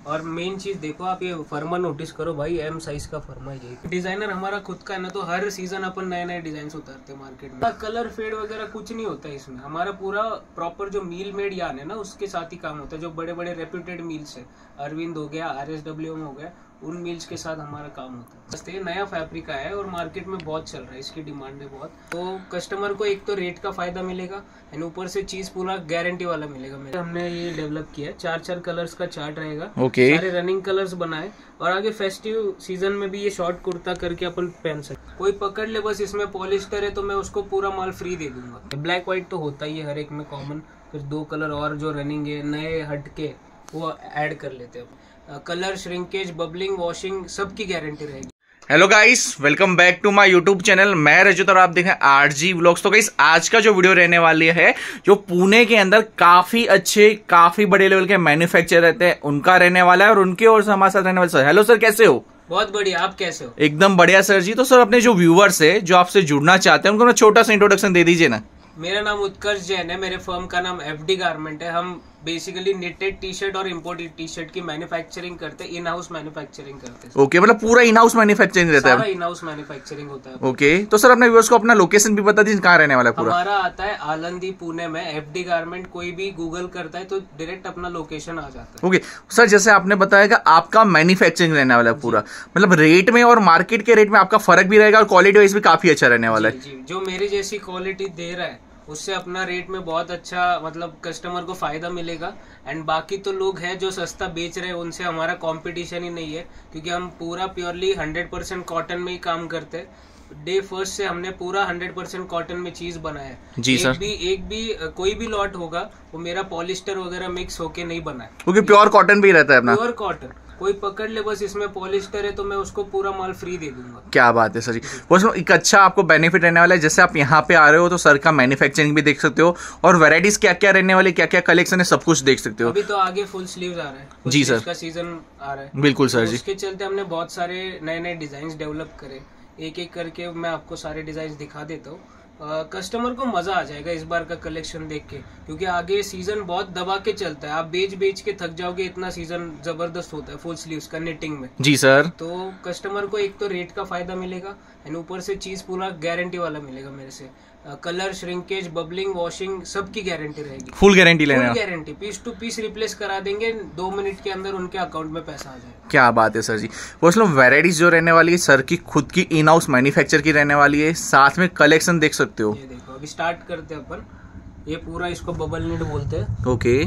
और मेन चीज देखो, आप ये फर्मा नोटिस करो भाई, एम साइज का फर्मा है। ये डिजाइनर हमारा खुद का है ना, तो हर सीजन अपन नए नए डिजाइन उतारते हैं मार्केट में। कलर फेड वगैरह कुछ नहीं होता है इसमें। हमारा पूरा प्रॉपर जो मील मेड यार्न है ना, उसके साथ ही काम होता है। जो बड़े बड़े रेप्यूटेड मिल्स है, अरविंद हो गया, RSWM हो गया, उन मिल्स के साथ हमारा काम होता है। बस ये नया फैब्रिक आया है और मार्केट में बहुत चल रहा है, इसकी डिमांड है बहुत। तो कस्टमर को एक तो रेट का फायदा मिलेगा एंड ऊपर से चीज पूरा गारंटी वाला मिलेगा। हमने ये डेवलप किया है, 4 कलर्स का चार्ट रहेगा। सारे रनिंग कलर्स बनाए और आगे फेस्टिव सीजन में भी ये शॉर्ट कुर्ता करके अपन पहन सकते। कोई पकड़ ले बस इसमें पॉलिस्टर है तो मैं उसको पूरा माल फ्री दे दूंगा। ब्लैक व्हाइट तो होता ही है हर एक में कॉमन, फिर 2 कलर और जो रनिंग है नए हटके वो ऐड कर लेते हैं। कलर, श्रिंकेज, बबलिंग, वॉशिंग सबकी गारंटी रहेगी। Hello guys, welcome back to my YouTube channel. मैं रजत और आप देखें RG व्लॉग्स। तो गाइस आज का जो वीडियो रहने वाली है, जो पुणे के अंदर काफी अच्छे काफी बड़े लेवल के मैन्युफैक्चरर रहते हैं उनका रहने वाला है और उनके और हमारे साथ रहने वाले सर। हेलो सर, कैसे हो? बहुत बढ़िया, आप कैसे हो? एकदम बढ़िया सर जी। तो सर अपने जो व्यूअर्स है जो आपसे जुड़ना चाहते हैं उनको छोटा सा इंट्रोडक्शन दे दीजिए ना। मेरा नाम उत्कर्ष जैन है, मेरे फर्म का नाम FD गारमेंट है। हम बेसिकली निटेड टी शर्ट और इम्पोर्टेड टी शर्ट की मैन्युफैक्चरिंग करते हैं, इन हाउस मैन्युफैक्चरिंग करते हैं। ओके, मतलब पूरा इन हाउस मैन्युफैक्चरिंग रहता है? इन हाउस मैन्युफैक्चरिंग होता है। ओके, तो सर अपने व्यूअर्स को अपना लोकेशन भी बता दीजिए, कहाँ रहने वाला है पूरा? हमारा आता है आलंदी, पुणे में। FD गारमेंट कोई भी गूगल करता है तो डायरेक्ट अपना लोकेशन आ जाता है। ओके सर, जैसे आपने बताया कि आपका मैन्युफैक्चरिंग रहने वाला है पूरा, मतलब रेट में और मार्केट के रेट में आपका फर्क भी रहेगा और क्वालिटी वाइज भी काफी अच्छा रहने वाला है। जी, जो मेरी जैसी क्वालिटी दे रहा है उससे अपना रेट में बहुत अच्छा मतलब कस्टमर को फायदा मिलेगा। एंड बाकी तो लोग हैं जो सस्ता बेच रहे हैं, उनसे हमारा कंपटीशन ही नहीं है, क्योंकि हम पूरा प्योरली 100% कॉटन में ही काम करते हैं। डे फर्स्ट से हमने पूरा 100% कॉटन में चीज बनाया है। जी सर। एक भी कोई भी लॉट होगा वो मेरा पॉलिस्टर वगैरह मिक्स होके नहीं बना है, क्योंकि प्योर कॉटन भी रहता है अपना। Pure cotton. कोई पकड़ ले बस इसमें पॉलिस्टर है तो मैं उसको पूरा माल फ्री दे दूंगा। क्या बात है सर जी। बस एक अच्छा आपको बेनिफिट रहने वाला है। जैसे आप यहाँ पे आ रहे हो तो सर का मैन्युफैक्चरिंग भी देख सकते हो और वैरायटीज क्या क्या रहने वाली, क्या क्या कलेक्शन है, सब कुछ देख सकते हो। अभी तो आगे फुल स्लीव्स आ रहा है। जी सर, का सीजन आ रहा है। बिल्कुल सर जी। उसके चलते हमने बहुत सारे नए नए डिजाइन डेवलप करे। एक एक करके मैं आपको सारे डिजाइन दिखा देता हूँ। कस्टमर को मजा आ जाएगा इस बार का कलेक्शन देख के, क्योंकि आगे सीजन बहुत दबा के चलता है। आप बेच बेच के थक जाओगे, इतना सीजन जबरदस्त होता है फुल स्लीव्स का निटिंग में। जी सर। तो कस्टमर को एक तो रेट का फायदा मिलेगा एंड ऊपर से चीज पूरा गारंटी वाला मिलेगा मेरे से। कलर, श्रिंकेज, बबलिंग, वॉशिंग सबकी गारंटी रहेगी। फुल गारंटी लेना? Full guarantee, piece to piece replace करा देंगे, 2 मिनट के अंदर उनके अकाउंट में पैसा आ जाएगा। क्या बात है सर जी। वो लोग वैरायटीज जो रहने वाली है सर की खुद की इन हाउस मैन्युफैक्चर की रहने वाली है, साथ में कलेक्शन देख सकते हो। ये देखो, अभी स्टार्ट करते हैं अपन। ये पूरा इसको बबल निट बोलते हैं। ओके,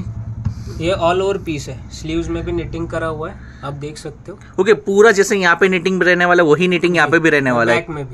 ये ऑल ओवर पीस है, स्लीव्स में भी निटिंग करा हुआ है, आप देख सकते हो। ओके, पूरा जैसे यहाँ पे निटिंग रहने वाला वही निटिंग यहाँ पे भी रहने वाला है? बैक में भी।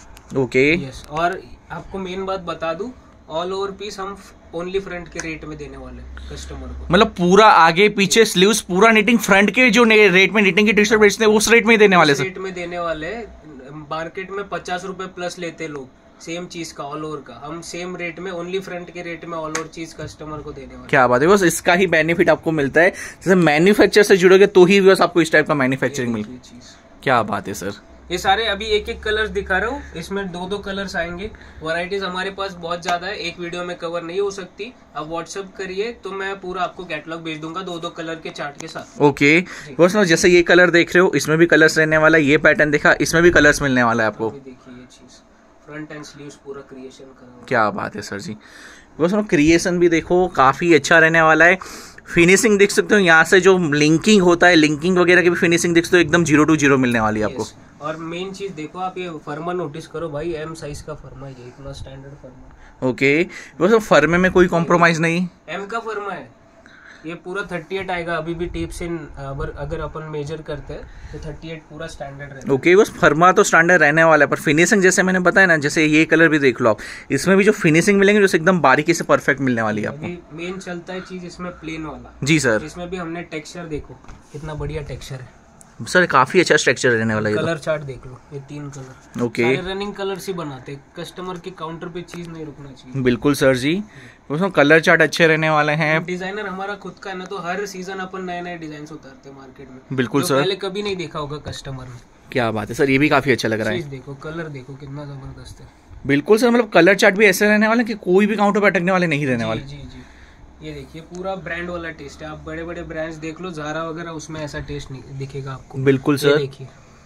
Okay yes. और आपको मेन बात बता दूं, ऑल ओवर पीस हम ओनली फ्रंट के रेट में देने वाले कस्टमर को। मतलब पूरा आगे पीछे स्लीव्स पूरा निटिंग फ्रंट के जो रेट में निटिंग की टी शर्ट बेचते हैं उस रेट में देने वाले सर? रेट में देने वाले। मार्केट में 50 रुपए प्लस लेते लोग सेम चीज का, ऑल ओवर का। हम सेम रेट में, ओनली फ्रंट के रेट में ऑल ओवर चीज कस्टमर को देने वाले। क्या बात है। बस इसका ही बेनिफिट आपको मिलता है, जैसे मैन्युफैक्चर से जुड़ोगे तो ही बस आपको इस टाइप का मैन्युफैक्चरिंग मिलता है। क्या बात है सर। ये सारे अभी एक एक कलर्स दिखा रहा हूँ, इसमें 2-2 कलर्स आएंगे। वैरायटीज हमारे पास बहुत ज्यादा है, एक वीडियो में कवर नहीं हो सकती। आप व्हाट्सएप करिए तो मैं पूरा आपको कैटलॉग भेज दूंगा 2-2 कलर के चार्ट के साथ। ओके, बस जैसे ये कलर देख रहे हो इसमें भी कलर्स रहने वाला है, ये पैटर्न देखा इसमें भी कलर्स मिलने वाला है आपको। देखिए ये चीज फ्रंट एंड स्लीव्स पूरा क्रिएशन करा। क्या बात है सर जी। बस क्रिएशन भी देखो काफी अच्छा रहने वाला है। फिनिशिंग देख सकते हो, यहाँ से जो लिंकिंग होता है, लिंकिंग वगैरह की भी फिनिशिंग देख सकते हो, एकदम 0 to 0 मिलने वाली है आपको। और मेन चीज देखो, आप ये फर्मा नोटिस करो भाई, एम साइज का फर्मा है, ये इतना स्टैंडर्ड फर्मा। ओके, बस फर्मे में कोई कॉम्प्रोमाइज नहीं, एम का फर्मा है। ये पूरा 38 आएगा। अभी भी टेप से अगर अपन मेजर करते हैं तो 38 पूरा स्टैंडर्ड रहेगा। ओके, बस फर्मा तो स्टैंडर्ड रहने वाला है, पर फिनिशिंग जैसे मैंने बताया ना, जैसे ये कलर भी देख लो आप, इसमें भी जो फिनिशिंग मिलेंगे जो एकदम बारीकी से परफेक्ट मिलने वाली है आपको। मेन चलता है चीज इसमें प्लेन वाला। जी सर। इसमें भी हमने टेक्सचर देखो कितना बढ़िया टेक्सचर है सर, काफी अच्छा स्ट्रक्चर रहने वाला है। कलर चार्ट देख लो, ये 3 कलर। ओके, रनिंग कलर्स ही बनाते, कस्टमर के काउंटर पे चीज नहीं रुकना चाहिए। बिल्कुल सर जी। उसमें कलर चार्ट अच्छे रहने वाले हैं। डिजाइनर हमारा खुद का है ना, तो हर सीजन अपन नए नए डिजाइन उतारते हैं मार्केट में। बिल्कुल सर, पहले कभी नहीं देखा होगा कस्टमर ने। क्या बात है सर, ये भी काफी अच्छा लग रहा है। देखो कलर देखो कितना जबरदस्त है। बिल्कुल सर, मतलब कलर चार्ट भी ऐसे रहने वाले कि कोई भी काउंटर पर अटकने वाले नहीं रहने वाले। जी जी। ये देखिए पूरा ब्रांड वाला टेस्ट है। आप बड़े बड़े ब्रांड्स देख लो, ज़ारा वगैरह, उसमें ऐसा टेस्ट नहीं दिखेगा आपको। बिल्कुल सर, देखिए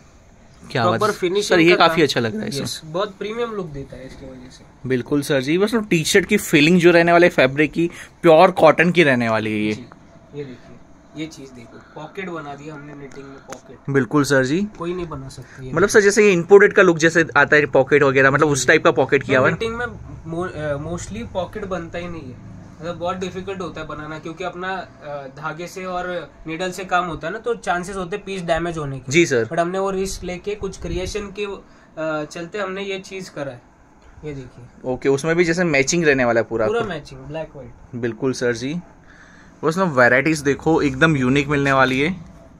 क्या बात है फिनिश सर, ये काफी अच्छा लग रहा है इसमें। बहुत प्रीमियम लुक देता है इसकी वजह से। बिल्कुल सर जी, बस टी शर्ट की फीलिंग जो रहने वाले फैब्रिक की प्योर कॉटन की रहने वाली है ये देखिए ये चीज देखो, पॉकेट बना दिया हमने निटिंग में, पॉकेट। बिल्कुल सर जी, कोई नहीं बना सकता। मतलब सर जैसे ये इंपोर्टेड का लुक जैसे आता है पॉकेट वगैरह, मतलब उस टाइप का पॉकेट किया हुआ है। निटिंग में मोस्टली पॉकेट बनता ही नहीं है, मतलब बहुत डिफिकल्ट होता है बनाना, क्योंकि अपना धागे से और नीडल से काम होता है ना, तो चांसेस होते हैं पीस डैमेज होने के। जी सर, बट हमने वो रिस्क लेके कुछ क्रिएशन के चलते हमने ये चीज करा है। ये देखिए ओके, उसमें भी जैसे मैचिंग रहने वाला है पूरा मैचिंग ब्लैक व्हाइट। बिल्कुल सर जी, बस ना वैरायटीज देखो एकदम यूनिक मिलने वाली है।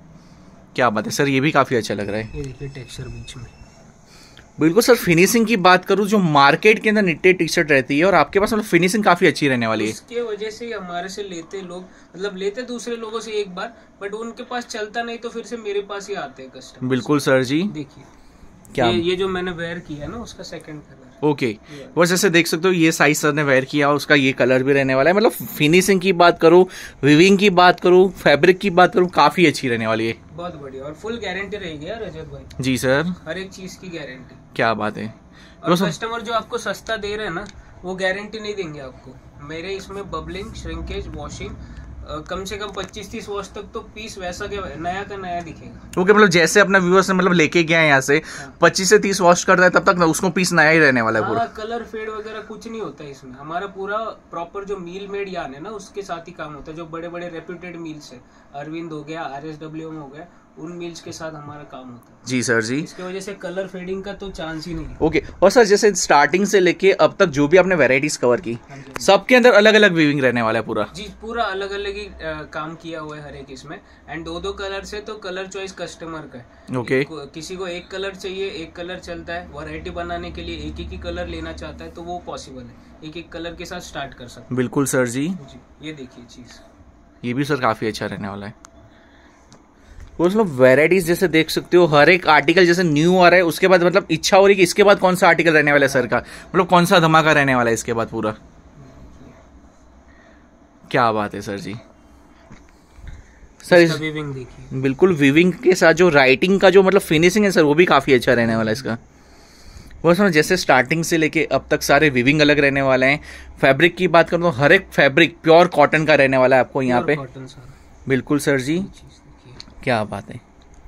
क्या बात है सर, ये भी काफी अच्छा लग रहा है। ये देखिए टेक्सचर बीच में। बिल्कुल सर, फिनिशिंग की बात करूं, जो मार्केट के अंदर निट्टेड टी शर्ट रहती है और आपके पास मतलब फिनिशिंग काफी अच्छी रहने वाली है। इसके वजह से हमारे से लेते लोग, मतलब लेते दूसरे लोगों से एक बार, बट उनके पास चलता नहीं तो फिर से मेरे पास ही आते हैं कस्टमर। बिल्कुल सर जी, देखिए क्या ये जो मैंने वेयर किया है ना, उसका सेकंड कलर। ओके, बस जैसे देख सकते हो ये साइज सर ने वेयर किया, उसका ये कलर भी रहने वाला है। मतलब फिनिशिंग की बात करूं, विविंग की बात करूं, फैब्रिक की बात करूं, काफी अच्छी रहने वाली है। बहुत बढ़िया, और फुल गारंटी रहेगी यार रजत भाई। जी सर, हर एक चीज की गारंटी। क्या बात है। और कस्टमर जो आपको सस्ता दे रहे हैं ना, वो गारंटी नहीं देंगे आपको। मेरे इसमें बबलिंग, श्रिंकेज, वॉशिंग, कम से कम 25-30 वॉश तक तो पीस वैसा के नया का नया दिखेगा। ओके, मतलब जैसे अपना व्यूअर्स ने मतलब लेके गया है यहाँ से 25 से 30 वॉश करता है तब तक उसको पीस नया ही रहने वाला है पूरा। कलर फेड वगैरह कुछ नहीं होता है इसमें। हमारा पूरा प्रॉपर जो मील मेड यार्न है ना, उसके साथ ही काम होता है। जो बड़े बड़े रेप्यूटेड मिल्स है, अरविंद हो गया, RSWM हो गया, उन मिल्स के साथ हमारा काम होता है। जी सर जी, इसकी वजह से कलर फेडिंग का तो चांस ही नहीं है। ओके, और सर जैसे स्टार्टिंग से लेके अब तक जो भी आपने वैरायटीज कवर की, सबके अंदर अलग अलग वीविंग रहने वाला है पूरा। जी, पूरा अलग अलग ही काम किया हुआ है हर एक इसमें। एंड दो कलर से तो कलर चॉइस कस्टमर का है। ओके, किसी को एक कलर चाहिए, एक कलर चलता है। वैरायटी बनाने के लिए एक ही कलर लेना चाहता है तो वो पॉसिबल है, एक कलर के साथ स्टार्ट कर सकते। बिल्कुल सर जी, ये देखिए चीज, ये भी सर काफी अच्छा रहने वाला है। मतलब वैरायटीज जैसे देख सकते हो, हर एक आर्टिकल जैसे न्यू आ रहा है, उसके बाद मतलब इच्छा हो रही है कि इसके बाद कौन सा आर्टिकल रहने वाला है सर का, मतलब कौन सा धमाका रहने वाला है इसके बाद पूरा। क्या बात है सर जी। सर इस वीविंग देखिए, बिल्कुल वीविंग के साथ जो राइटिंग का जो मतलब फिनिशिंग है सर, वो भी काफी अच्छा रहने वाला है इसका। बस जैसे स्टार्टिंग से लेके अब तक सारे वीविंग अलग रहने वाले हैं। फैब्रिक की बात करूँ तो हर एक फैब्रिक प्योर कॉटन का रहने वाला है आपको यहाँ पे। बिल्कुल सर जी, क्या बात है।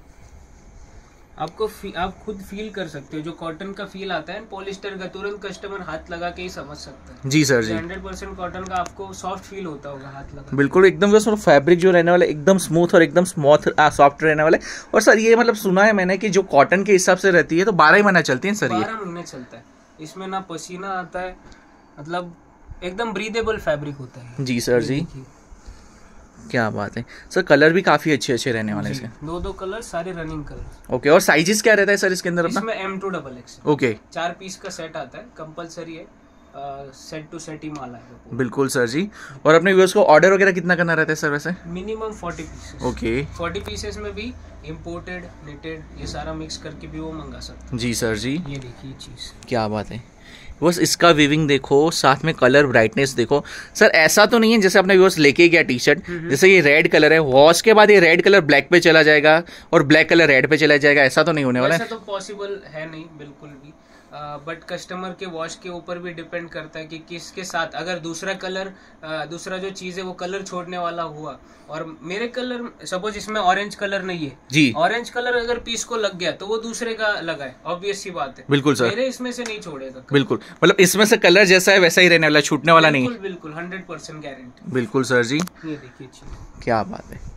आप खुद फील कर सकते हो, जो कॉटन का फील आता है पॉलिस्टर का, तुरंत कस्टमर हाथ लगा के ही समझ सकता है। जी सर जी, 100% कॉटन का आपको सॉफ्ट फील होता होगा हाथ लगा। बिल्कुल एकदम जो फैब्रिक जो रहने वाला है एकदम स्मूथ और एकदम सॉफ्ट रहने वाला है। और सर ये मतलब सुना है मैंने कि जो कॉटन के हिसाब से रहती है तो 12 ही महीना चलती है सर। ये 12 महीने चलता है, इसमें ना पसीना आता है, मतलब एकदम ब्रीदेबल फैब्रिक होता है। जी सर जी, क्या बात है सर। कलर भी काफी अच्छे अच्छे रहने वाले हैं। दो कलर, सारे रनिंग कलर। ओके, और साइजेस क्या रहता है सर इसके अंदर अपना? इसमें M2XX। ओके, 4 पीस का सेट आता है, कंपलसरी है, सेट टू सेट ही माल है। बिल्कुल सर जी। और अपने व्यूअर्स को ऑर्डर वगैरह कितना करना रहता है सर वैसे? Minimum 40 pieces. ओके, 40 पीसेस में भी इम्पोर्टेड, निटेड, ये सारा मिक्स करके भी वो मंगा सकते हैं। जी सर जी, ये देखिए चीज, क्या बात है। बस इसका वीविंग देखो, साथ में कलर ब्राइटनेस देखो सर। ऐसा तो नहीं है जैसे अपने व्यूअर्स लेके गया टी शर्ट, जैसे ये रेड कलर है, वॉश के बाद ये रेड कलर ब्लैक पे चला जाएगा और ब्लैक कलर रेड पे चला जाएगा, ऐसा तो नहीं होने वाला है। ऐसा तो पॉसिबल है नहीं बिल्कुल भी। बट कस्टमर के वॉश के ऊपर भी डिपेंड करता है कि किसके साथ, अगर दूसरा कलर, दूसरा जो चीज है वो कलर छोड़ने वाला हुआ, और मेरे कलर सपोज इसमें ऑरेंज कलर नहीं है जी, ऑरेंज कलर अगर पीस को लग गया तो वो दूसरे का लगा है, ऑब्वियस सी बात है। बिल्कुल सर, मेरे इसमें से नहीं छोड़ेगा। बिल्कुल, मतलब इसमें से कलर जैसा है वैसा ही रहने वाला, छूटने वाला नहीं है। बिल्कुल 100% गारंटी। बिल्कुल सर जी, ये देखिए चीज, क्या बात है।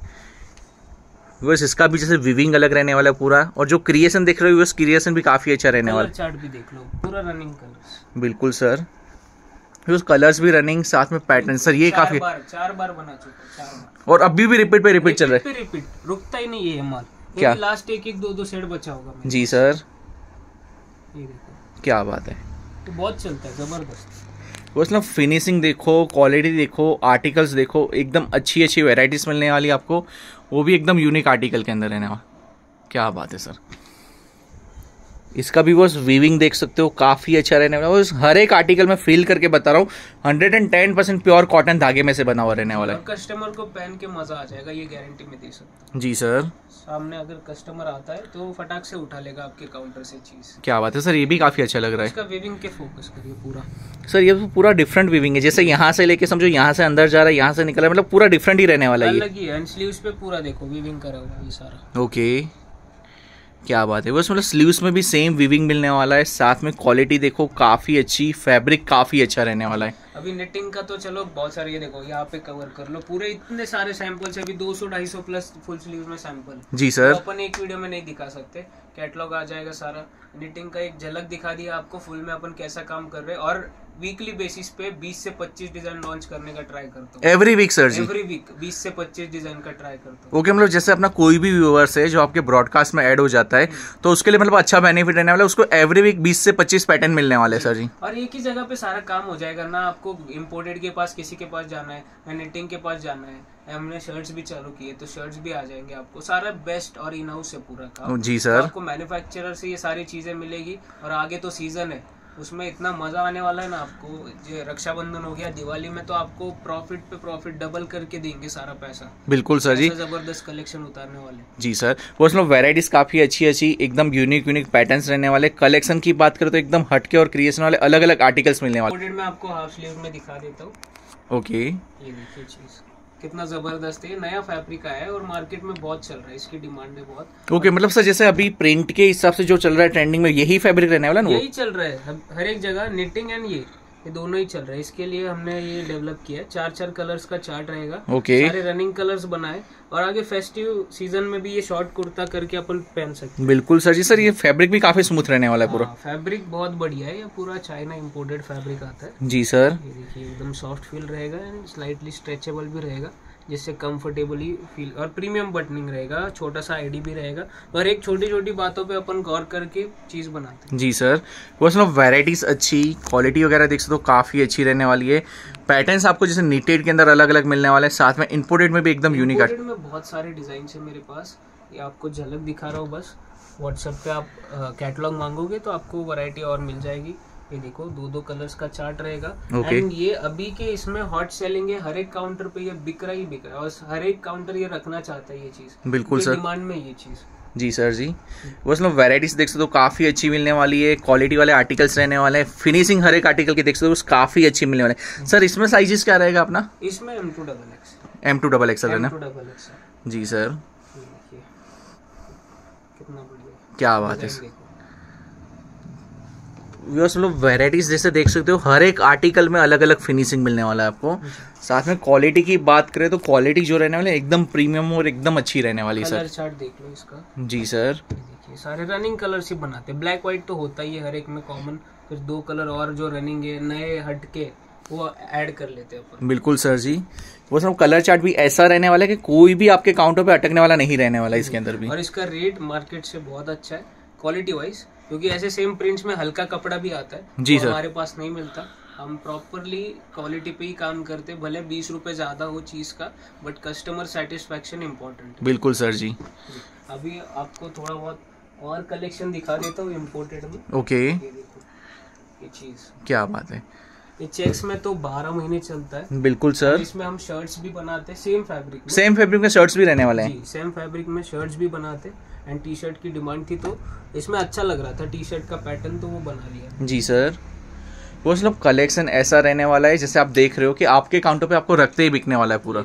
बस इसका भी जैसे विविंग अलग रहने वाला है पूरा, और जो क्रिएशन देख रहे हो उस क्रिएशन भी काफी अच्छा रहने वाला है। चार्ट भी देख लो, पूरा रनिंग कलर्स। बिल्कुल सर, उस कलर्स भी रनिंग, साथ में पैटर्न सर, ये काफी 4 बार बना चुका, 4 बार, और अभी भी रिपीट पे रिपीट चल रहा है। रिपीट रुकता ही नहीं है ये माल। क्या लास्ट एक 2 सेट बचा होगा। जी सर, ये देखो, क्या बात है। तो बहुत चलता है, जबरदस्त। बस ना फिनिशिंग देखो, क्वालिटी देखो, आर्टिकल्स देखो, एकदम अच्छी अच्छी वेराइटीज मिलने वाली आपको, वो भी एकदम यूनिक आर्टिकल के अंदर रहने वाला। क्या बात है सर। इसका भी बस वीविंग देख सकते हो, काफी अच्छा रहने वाला है। बस हर एक आर्टिकल में फील करके बता रहा हूँ 110% प्योर कॉटन धागे में से बना हुआ रहने वाला है। कस्टमर को पहन के मजा आ जाएगा, ये गारंटी में दे सकता हूं। जी सर। सामने अगर कस्टमर आता है तो फटाक से उठा लेगा आपके काउंटर से चीज। क्या बात है सर, ये भी काफी अच्छा लग रहा है। इसका वीविंग के फोकस करिए पूरा। सर ये तो पूरा डिफरेंट वीविंग है, जैसे यहाँ से लेके समझो यहाँ से अंदर जा रहा है, यहाँ से निकल रहा है, मतलब पूरा डिफरेंट ही रहने वाला है ये। अलग ही है। स्लीव्स पे पूरा देखो वीविंग करा हुआ है ये सारा। ओके, क्या बात है। बस मतलब स्लीव्स में भी सेम वीविंग मिलने वाला है, साथ में क्वालिटी देखो काफी अच्छी, फैब्रिक काफी अच्छा रहने वाला है। अभी नेटिंग का तो चलो बहुत सारे, ये देखो यहाँ पे कवर कर लो पूरे, इतने सारे सैंपल्स, अभी 200-250 प्लस फुल स्लीव में सैंपल। जी सर। तो अपन एक वीडियो में नहीं दिखा सकते, कैटलॉग आ जाएगा सारा। निटिंग का एक झलक दिखा दिया आपको फुल में अपन कैसा काम कर रहे हैं, और वीकली बेसिस पे 20 से 25 डिजाइन लॉन्च करने का ट्राई करता हूँ। एवरी वीक सर जी? एवरी वीक 20 से 25 डिजाइन का ट्राई करता हूँ। ओके, मतलब जैसे अपना कोई भी व्यूअर्स है जो आपके ब्रॉडकास्ट में ऐड हो जाता है तो उसके लिए मतलब अच्छा बेनिफिट रहने वाला है, उसको एवरी वीक 20 से 25 पैटर्न मिलने वाले हैं सर जी। और एक ही जगह पे सारा काम हो जाएगा ना, आपको इम्पोर्टेड के पास किसी के पास जाना है, या निटिंग के पास जाना है। हमने शर्ट्स भी चालू किए तो शर्ट्स भी आ जाएंगे आपको, सारा बेस्ट और इन हाउस है पूरा काम। जी सर। तो आपको मैन्युफैक्चरर से ये सारी चीजें मिलेगी, और आगे तो सीजन है उसमें इतना मजा आने वाला है ना आपको। जो रक्षाबंधन हो गया, दिवाली में तो आपको प्रॉफिट पे प्रॉफिट डबल करके देंगे सारा पैसा। बिल्कुल सर जी, जबरदस्त कलेक्शन उतारने वाले। जी सर। वो उसमें वैरायटीज काफी अच्छी अच्छी, एकदम यूनिक पैटर्न्स रहने वाले। कलेक्शन की बात करें तो एकदम हटके और क्रिएशन वाले अलग अलग आर्टिकल्स मिलने वाले। मैं आपको हाफ स्लीव में दिखा देता हूँ। ओके, ये देखिए चीज कितना जबरदस्त है, नया फैब्रिक आया है और मार्केट में बहुत चल रहा है, इसकी डिमांड है बहुत। ओके, मतलब सर जैसे अभी प्रिंट के हिसाब से जो चल रहा है ट्रेंडिंग में, यही फैब्रिक रहने वाला ना? यही चल रहा है हर एक जगह, निटिंग एंड ये दोनों ही चल रहा है। इसके लिए हमने ये डेवलप किया है, 4 कलर्स का चार्ट रहेगा। ओके, सारे रनिंग कलर्स बनाए, और आगे फेस्टिव सीजन में भी ये शॉर्ट कुर्ता करके अपन पहन सकते हैं। बिल्कुल सर जी। सर ये फैब्रिक भी काफी स्मूथ रहने वाला है पूरा। फैब्रिक बहुत बढ़िया है, ये पूरा चाइना इंपोर्टेड फैब्रिक आता है। जी सर। ये देखिए एकदम सॉफ्ट फील रहेगा एंड स्लाइटली स्ट्रेचेबल भी रहेगा, जिससे कंफर्टेबली फील, और प्रीमियम बटनिंग रहेगा, छोटा सा आईडी भी रहेगा, और एक छोटी छोटी बातों पे अपन गौर करके चीज बनाते हैं। जी सर। बस मतलब वैरायटीज अच्छी, क्वालिटी वगैरह देख सकते हो काफी अच्छी रहने वाली है। पैटर्न्स आपको जैसे नीटेड के अंदर अलग अलग मिलने वाले हैं, साथ में इंपोर्टेड में भी एकदम यूनिक है। में बहुत सारे डिजाइन है मेरे पास, ये आपको झलक दिखा रहा हूँ बस। व्हाट्सएप पे आप कैटलॉग मांगोगे तो आपको वैरायटी और मिल जाएगी। ये देखो 2 कलर्स का चार्ट रहेगा। एंड ये अभी के इसमें हॉट सेलिंग है, हर एक काउंटर पे ये बिक रहा है, और हर एक काउंटर ये रखना चाहता है ये चीज। बिल्कुल सर, डिमांड में ये चीज। जी सर जी। बस लोग वैरायटीज देख सकते हो काफी अच्छी मिलने वाली है, क्वालिटी वाले आर्टिकल्स रहने वाले हैं, फिनिशिंग हर एक आर्टिकल की देख सकते हो काफी अच्छी मिलने वाले हैं। सर इसमें साइजेस क्या रहेगा अपना? इसमें M2XL है ना? जी सर। कितना बढ़िया, क्या बात है। मतलब वैरायटीज जैसे देख सकते हो हर एक आर्टिकल में अलग अलग फिनिशिंग मिलने वाला है आपको। साथ में क्वालिटी की बात करें तो क्वालिटी जो रहने वाली है एकदम प्रीमियम और एकदम अच्छी रहने वाली है। कलर चार्ट देख लो इसका। जी सर। देखिए सारे रनिंग कलर्स ही बनाते हैं, ब्लैक व्हाइट तो होता ही है हर एक में कॉमन, फिर 2 कलर और जो रनिंग है नए हटके वो ऐड कर लेते हैं अपन। बिल्कुल सर जी। वो सब कलर चार्ट भी ऐसा रहने वाला है कि कोई भी आपके काउंटर पे अटकने वाला नहीं रहने वाला इसके अंदर भी। और इसका रेट मार्केट से बहुत अच्छा है क्वालिटी वाइज, क्योंकि ऐसे सेम प्रिंट्स में हल्का कपड़ा भी आता है जी सर, हमारे पास नहीं मिलता। हम प्रॉपरली क्वालिटी पे ही काम करते, भले 20 रुपए ज्यादा हो चीज का, बट कस्टमर सेटिस्फेक्शन इम्पोर्टेंट है। बिल्कुल सर जी। अभी आपको थोड़ा बहुत और कलेक्शन दिखा देता हूँ इम्पोर्टेड में। ओके, ये देखो ये चीज, क्या बात है। ये चेक्स में तो 12 महीने चलता है। बिल्कुल सर। इसमें हम शर्ट्स भी बनाते हैं सेम फैब्रिक में। सेम फैब्रिक में शर्ट्स भी रहने वाले हैं। जी, सेम फैब्रिक में शर्ट्स भी बनाते, एंड टी शर्ट की डिमांड थी तो इसमें अच्छा लग रहा था टी शर्ट का पैटर्न, तो वो बना लिया। जी सर। वो मतलब कलेक्शन ऐसा रहने वाला है जैसे आप देख रहे हो कि आपके काउंटर पे आपको रखते ही बिकने वाला है पूरा।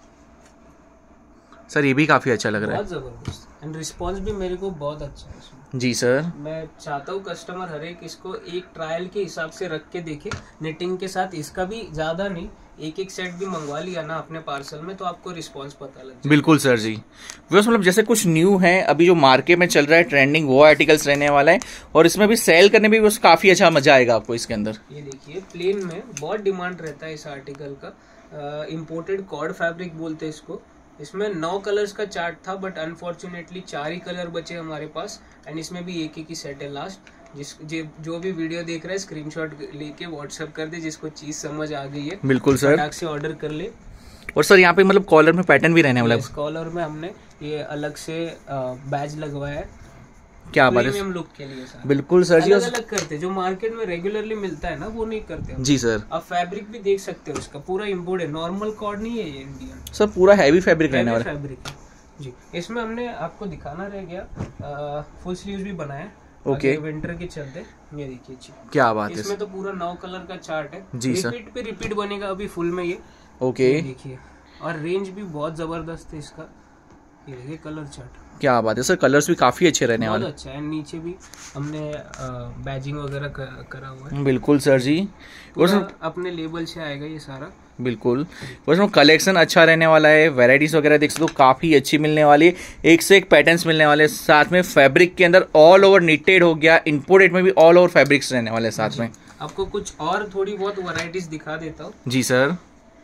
सर ये भी काफी अच्छा लग रहा है, बहुत जबरदस्त, एंड रिस्पांस भी मेरे को बहुत अच्छा है इसमें। जी सर। मैं चाहता हूँ कस्टमर हर एक इसको एक ट्रायल के हिसाब से रख के देखे, निटिंग के साथ इसका भी ज्यादा नहीं, एक सेट भी मंगवा लिया ना अपने पार्सल में तो आपको रिस्पांस पता लग जाए। बिल्कुल सर जी। बस मतलब जैसे कुछ न्यू है अभी जो मार्केट में चल रहा है ट्रेंडिंग, वो आर्टिकल्स रहने वाला है, और इसमें भी सेल करने में भी बस काफी अच्छा मजा आएगा आपको इसके अंदर। ये देखिए प्लेन में बहुत डिमांड रहता है इस आर्टिकल का, इम्पोर्टेड कॉर्ड फैब्रिक बोलते हैं इसको। इसमें 9 कलर्स का चार्ट था, बट अनफॉर्चुनेटली 4 ही कलर बचे हमारे पास, एंड इसमें भी एक ही सेट है लास्ट। जो भी वीडियो देख रहा है स्क्रीनशॉट लेके व्हाट्सएप कर दे, जिसको चीज समझ आ गई है बिल्कुल सर, फटाक से ऑर्डर कर ले। और सर यहाँ पे मतलब कॉलर में पैटर्न भी रहने वाला है। कॉलर में हमने ये अलग से बैज लगवाया है, क्या बात है, प्रीमियम लुक के लिए सारा। बिल्कुल सर जी। अलग अलग करते जो मार्केट में रेगुलरली मिलता है ना, वो नहीं करते हम। जी सर। आप फैब्रिक भी देख सकते हो, उसका पूरा इम्पोर्ट है, नॉर्मल कॉर्ड नहीं है ये, इंडियन सर पूरा हैवी फैब्रिक रहने वाला है। फैब्रिक है जी। इसमें हमने आपको दिखाना रह गया, फुल स्लीव्स भी बनाया ओके। विंटर के चलते, ये देखिए जी। क्या बात है, इसमें तो पूरा 9 कलर का चार्ट है जी सर। रिपीट पे रिपीट बनेगा अभी फुल में ये, ओके। देखिए। और रेंज भी बहुत जबरदस्त है इसका, ये देखिए कलर चार्ट। क्या बात है सर, कलर्स भी काफी अच्छे रहने बहुत वाले। अच्छा है, नीचे भी हमने बैजिंग वगैरह करा हुआ है। बिल्कुल सर जी। पूरा अपने लेबल से आएगा ये सारा। बिल्कुल, उसमें कलेक्शन अच्छा रहने वाला है, वैरायटीज वगैरह देख सकते हो काफी अच्छी मिलने वाली है, एक से एक पैटर्न्स मिलने वाले, साथ में फैब्रिक के अंदर ऑल ओवर निटेड हो गया, इंपोर्टेड में भी ऑल ओवर फैब्रिक्स रहने वाले साथ में। आपको कुछ और थोड़ी बहुत वैरायटीज दिखा देता हूँ। जी सर।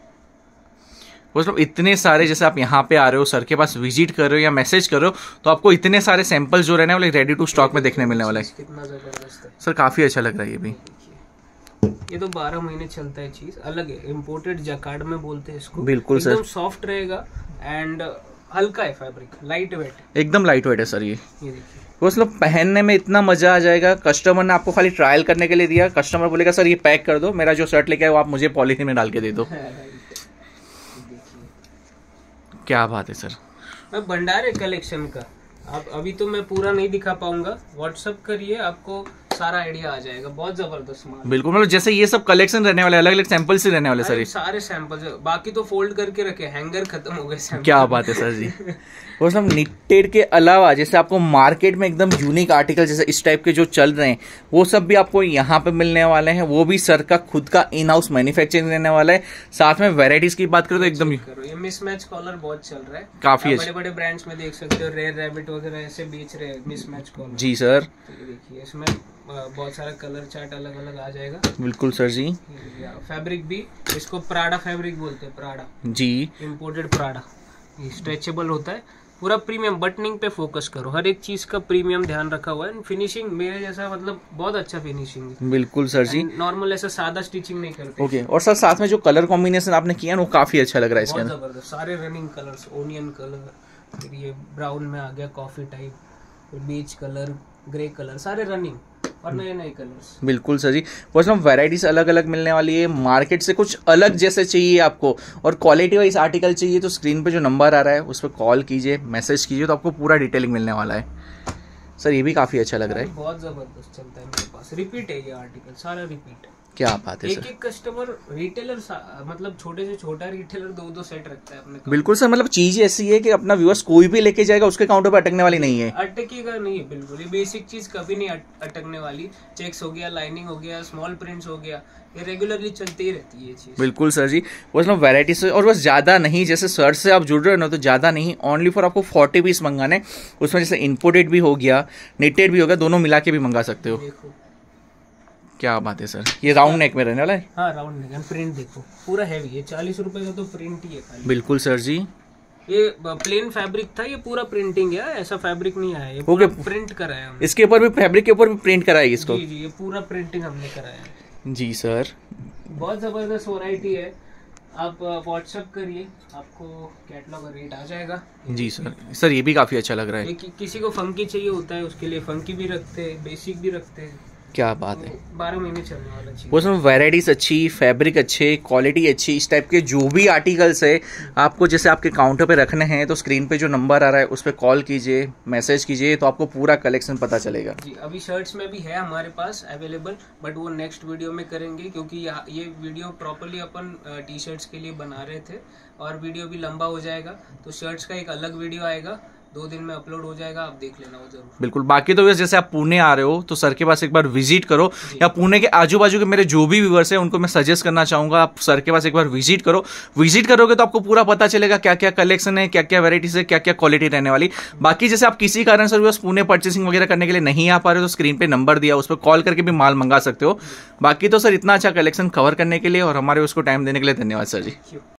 मतलब इतने सारे, जैसे आप यहाँ पे आ रहे हो, सर के पास विजिट कर रहे हो या मैसेज कर रहे हो, तो आपको इतने सारे सैंपल जो रहने वाले रेडी टू स्टॉक में देखने मिलने वाला है। कितना जबरदस्त है सर, काफी अच्छा लग रहा है ये भी। ये तो 12 महीने चलता है, चीज अलग है, इम्पोर्टेड जैकार्ड में बोलते हैं इसको। बिल्कुल सर। एकदम सॉफ्ट रहेगा एंड हल्का है फैब्रिक, लाइट वेट, एकदम लाइट वेट है सर ये देखिए। मतलब पहनने में इतना मजा आ जाएगा। कस्टमर ने आपको खाली ट्रायल करने के लिए दिया, कस्टमर बोलेगा सर ये पैक कर दो, मेरा जो शर्ट लेके आए वो आप मुझे पॉलीथीन में डाल के दे दो। क्या बात है सर। मैं भंडार कलेक्शन का, आप अभी तो मैं पूरा नहीं दिखा पाऊंगा, व्हाट्सअप करिए, आपको सारा आइडिया आ जाएगा। बहुत जबरदस्त माल। बिल्कुल, मतलब जैसे ये सब कलेक्शन रहने वाले, अलग अलग सैंपल्स ही रहने वाले सर ये। सारे सैंपल्स, बाकी तो फोल्ड करके रखे, हैंगर खत्म हो गए सैंपल। क्या बात है सर जी। वो सब निटेड के अलावा जैसे आपको मार्केट में एकदम यूनिक आर्टिकल जैसे इस टाइप के जो चल रहे हैं, वो सब भी आपको यहाँ पे मिलने वाले हैं। वो भी सर का खुद का इन हाउस मैन्युफैक्चरिंग रहने वाला है। साथ में वेराइटीज की बात करें तो एकदम ये मिसमैच कॉलर बहुत चल रहा है, काफी बड़े बड़े ब्रांड्स में देख सकते हो, रेयर रैबिट वगैरह ऐसे बेच रहे हैं मिसमैच कॉलर। जी सर। देखिए इसमें बहुत सारा कलर चार्ट अलग अलग आ जाएगा। बिल्कुल सर जी। फैब्रिक भी इसको प्राडा फैब्रिक बोलते हैं, प्राडा जी, इम्पोर्टेड प्राडा। ये स्ट्रेचेबल होता है, पूरा प्रीमियम, बटनिंग पे फोकस करो, हर एक चीज का प्रीमियम ध्यान रखा हुआ है। फिनिशिंग मेरे जैसा, मतलब बहुत अच्छा फिनिशिंग है। बिल्कुल सर जी। नॉर्मल ऐसा सादा स्टिचिंग नहीं करते। ओके। और सर साथ में जो कलर कॉम्बिनेशन आपने किया है वो काफी अच्छा लग रहा है इसके बहुत अंदर। जबरदस्त, सारे रनिंग कलर्स, ओनियन कलर, फिर ये ब्राउन में आ गया कॉफी टाइप, फिर बीच कलर, ग्रे कलर, सारे रनिंग और नए नए कलर्स। बिल्कुल सर जी। बस हम वैराइटीज अलग अलग मिलने वाली है, मार्केट से कुछ अलग जैसे चाहिए आपको और क्वालिटी वाइज आर्टिकल चाहिए तो स्क्रीन पे जो नंबर आ रहा है उस पर कॉल कीजिए, मैसेज कीजिए, तो आपको पूरा डिटेलिंग मिलने वाला है। सर ये भी काफी अच्छा लग रहा है, बहुत जबरदस्त चलता है मेरे पास, रिपीट है ये आर्टिकल, सारा रिपीट। क्या बात है एक सर। एक कस्टमर, रिटेलर, मतलब छोटे से छोटा रिटेलर 2-2 सेट रखता है अपने। बिल्कुल सर, मतलब चीज ऐसी है कि अपना व्यूअर्स कोई भी लेके जाएगा उसके काउंटर पर अटकने वाली नहीं है, अटकेगा नहीं है बिल्कुल। ये बेसिक चीज कभी नहीं अटकने वाली। चेक्स हो गया, लाइनिंग हो गया, स्मॉल प्रिंट्स हो गया, ये रेगुलरली चलती ही रहती है ये चीज। बिल्कुल सर जी। बस मतलब वैरायटी से, और बस ज्यादा नहीं, जैसे सर से आप जुड़ रहे हो ना तो ज्यादा नहीं, ओनली फॉर आपको 40 पीस मंगाने, उसमें जैसे इंपोर्टेड भी हो गया, निटेड भी हो गया, दोनों मिला के भी मंगा सकते हो। देखो क्या बात है सर। ये राउंड नेक में रहने वाला है। हाँ राउंड नेक, प्रिंट देखो पूरा हैवी है, 40 रुपए का तो प्रिंट ही है खाली। बिल्कुल सर जी। ये प्लेन फैब्रिक था, ये पूरा प्रिंटिंग है, ऐसा फैब्रिक नहीं आया, ये पूरा प्रिंट कराया हमने। इसके ऊपर भी, फैब्रिक के ऊपर भी प्रिंट कराई इसको। जी जी, ये पूरा प्रिंटिंग हमने कराया है। जी सर। बहुत जबरदस्त वैरायटी है, आप व्हाट्सएप करिए, आपको कैटलॉग और रेट आ जाएगा। जी सर। सर ये भी काफी अच्छा लग रहा है। किसी को फंकी चाहिए होता है, उसके लिए फंकी भी रखते हैं, बेसिक भी रखते हैं। क्या बात है। 12 महीने चलने वाला चीज। वो उसमें वैराइटीज अच्छी, फैब्रिक अच्छे, क्वालिटी अच्छी, इस टाइप के जो भी आर्टिकल्स है आपको जैसे आपके काउंटर पे रखने हैं तो स्क्रीन पे जो नंबर आ रहा है उस पर कॉल कीजिए, मैसेज कीजिए, तो आपको पूरा कलेक्शन पता चलेगा। जी अभी शर्ट्स में भी है हमारे पास अवेलेबल, बट वो नेक्स्ट वीडियो में करेंगे, क्योंकि ये वीडियो प्रॉपरली अपन टी शर्ट्स के लिए बना रहे थे और वीडियो भी लंबा हो जाएगा, तो शर्ट्स का एक अलग वीडियो आएगा, 2 दिन में अपलोड हो जाएगा, आप देख लेना वो जरूर। बिल्कुल। बाकी तो जैसे आप पुणे आ रहे हो तो सर के पास एक बार विजिट करो, या पुणे के आजू बाजू के मेरे जो भी व्यूअर्स हैं उनको मैं सजेस्ट करना चाहूंगा आप सर के पास एक बार विजिट करो। विजिट करोगे तो आपको पूरा पता चलेगा क्या क्या कलेक्शन है, क्या क्या वेराइटीज है, क्या क्या क्वालिटी रहने वाली। बाकी जैसे आप किसी कारण से पुणे परचेसिंग वगैरह करने के लिए नहीं आ पा रहे हो तो स्क्रीन पे नंबर दिया, उस पर कॉल करके भी माल मंगा सकते हो। बाकी तो सर इतना अच्छा कलेक्शन कवर करने के लिए और हमारे उसको टाइम देने के लिए धन्यवाद सर जी।